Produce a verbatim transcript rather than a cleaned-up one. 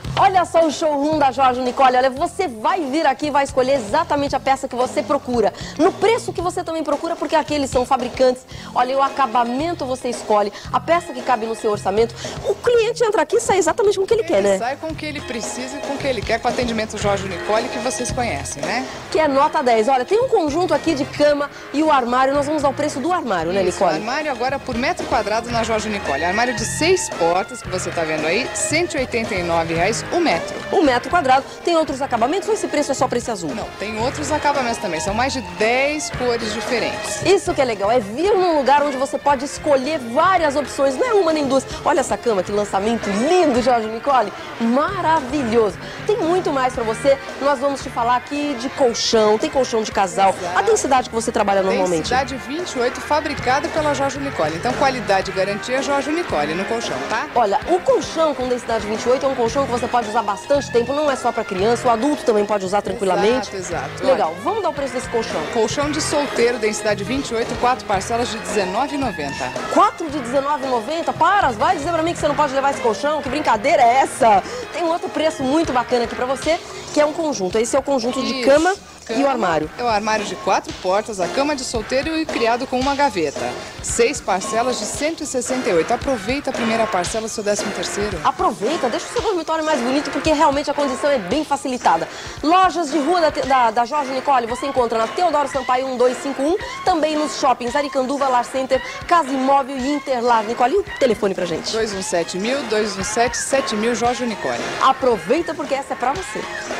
Olha só o showroom da Jorge Nicole. Olha, você vai vir aqui e vai escolher exatamente a peça que você procura, no preço que você também procura, porque aqui eles são fabricantes. Olha, o acabamento você escolhe, a peça que cabe no seu orçamento. O cliente entra aqui e sai exatamente com o que ele, ele quer, né? Sai com o que ele precisa e com o que ele quer, com o atendimento Jorge Nicole, que vocês conhecem, né? Que é nota dez. Olha, tem um conjunto aqui de cama e o armário. Nós vamos dar o preço do armário, né, Nicole? O armário agora por metro quadrado na Jorge Nicole. Armário de seis portas, que você está vendo aí, cento e oitenta e nove reais o metro. Um metro quadrado. Tem outros acabamentos ou esse preço é só para esse azul? Não, tem outros acabamentos também. São mais de dez cores diferentes. Isso que é legal, é vir num lugar onde você pode escolher várias opções, não é uma nem duas. Olha essa cama, que lançamento lindo, Jorge Nicole. Maravilhoso. Tem muito mais para você. Nós vamos te falar aqui de colchão, tem colchão de casal. Exato. A densidade que você trabalha normalmente? Densidade vinte e oito, fabricada pela Jorge Nicole. Então, qualidade e garantia Jorge Nicole no colchão, tá? Olha, o colchão com densidade vinte e oito é um colchão que você pode usar bastante tempo, não é só para criança, o adulto também pode usar tranquilamente. Exato, exato. Legal, olha, vamos dar o preço desse colchão. Colchão de solteiro, densidade vinte e oito, quatro parcelas de dezenove reais e noventa centavos. quatro de dezenove reais e noventa centavos? Para, vai dizer pra mim que você não pode levar esse colchão? Que brincadeira é essa? Tem um outro preço muito bacana aqui pra você, que é um conjunto. Esse é o conjunto de cama e o armário. É o armário de quatro portas, a cama de solteiro e criado com uma gaveta. Seis parcelas de cento e sessenta e oito. Aproveita a primeira parcela do seu décimo terceiro. Aproveita, deixa o seu dormitório mais bonito, porque realmente a condição é bem facilitada. Lojas de rua da, da, da Jorge Nicole você encontra na Teodoro Sampaio um dois cinco um, também nos shoppings Aricanduva, Lar Center, Casa Imóvel e Interlar. Nicole, e o telefone pra gente? dois um sete mil, dois um sete, sete mil, Jorge Nicole. Aproveita porque essa é pra você.